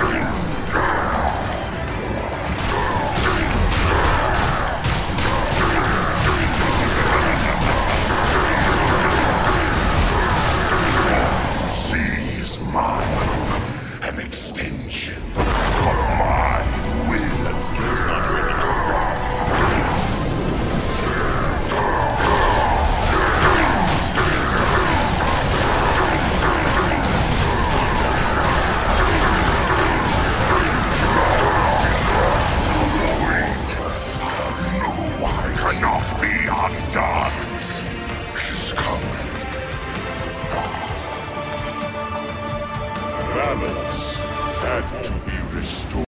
Seize mine, an extension of my will. That skill's not ready. I cannot be undone. She's coming. Balance had to be restored.